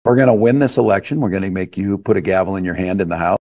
We're going to win this election. We're going to make you put a gavel in your hand in the House.